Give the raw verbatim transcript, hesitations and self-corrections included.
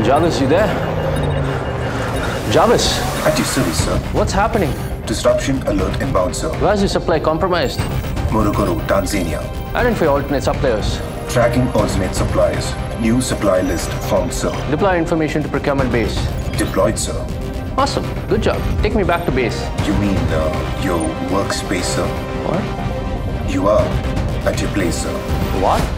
Jarvis, you there? Jarvis, At your service, sir. what's happening? Disruption alert inbound, sir. Where's your supply compromised? Morogoro, Tanzania. Identify alternate suppliers. Tracking alternate suppliers. New supply list found, sir. Deploy information to procurement base. Deployed, sir. Awesome. Good job. Take me back to base. You mean uh, your workspace, sir? What? You are at your place, sir. What?